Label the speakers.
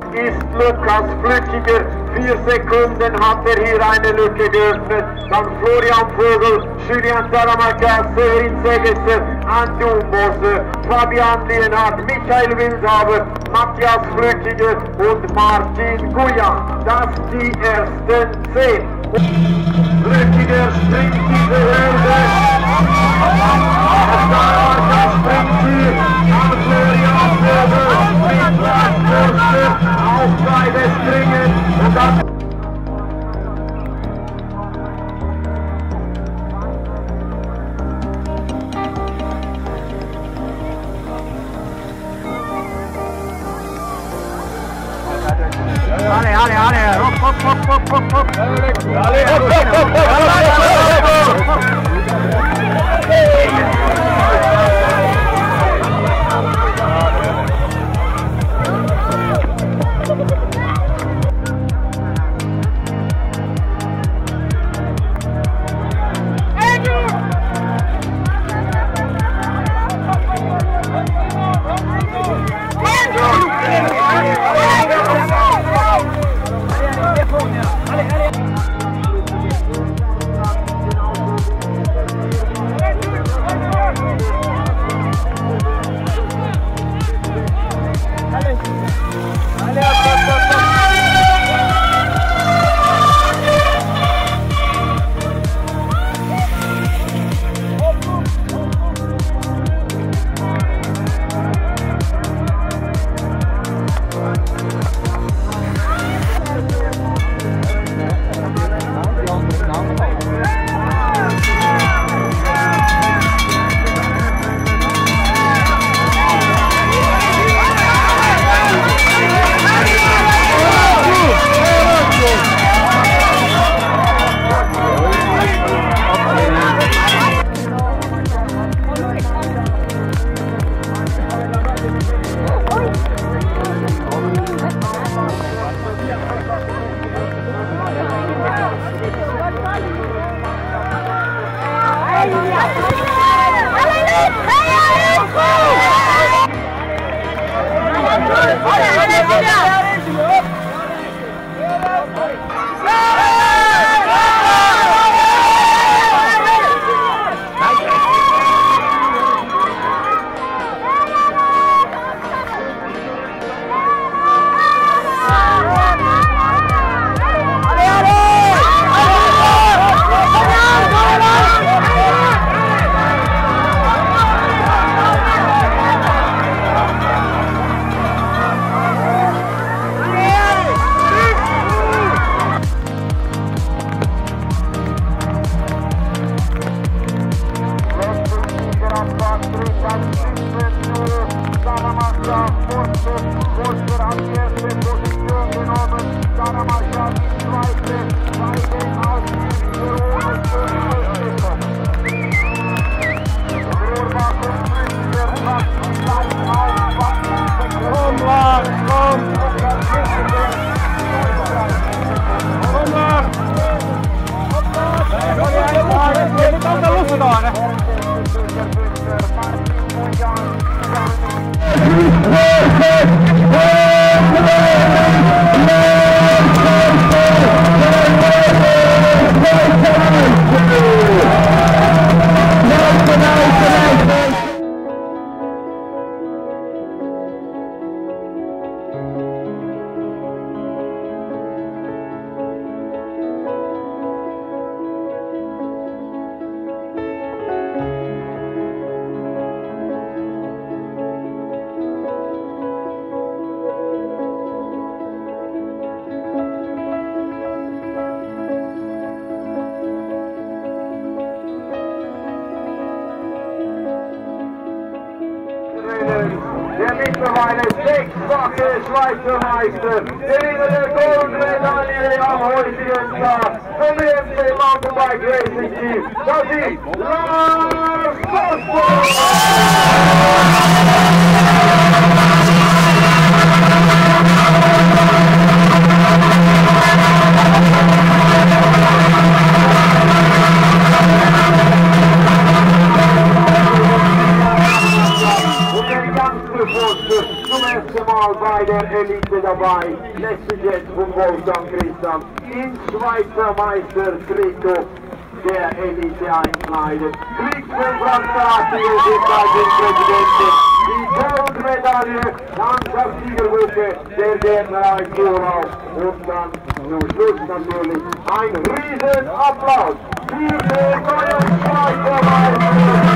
Speaker 1: ist Lukas Flückiger. 4 Sekunden hat er hier eine Lücke geöffnet. Dann Florian Vogel, Julien Salamanca, Severin Segesser, Andi Umbose, Fabian Lienhardt, Michael Wildhaber, Matthias Flückiger und Martin Guyan. Das die ersten 10. Flückiger springt diese Hürde. Salamanca springt hier an Florian Vogel mit Lars Forster. Auch beides dringend. Und dann
Speaker 2: Ale, hopp.
Speaker 1: Der mittlerweile 6-fache Schweizer Meister, Gewinner der Goldmedaille am heutigen Tag vom EMC Mountainbike Racing Team, das ist Lars Forster! Doppelpfosten zum ersten Mal bei der Elite dabei. Letztes jetzt von Wolfgang Christian in Schweizer Meister-Trikot der Elite einkleidet. Krieg von Franz Artigo, Präsidentin. Die Goldmedaille, Landschaftssiegerwürde der Gärtnerei Kurau. Und dann zum Schluss natürlich ein Riesenapplaus für den neuen Schweizer Meister.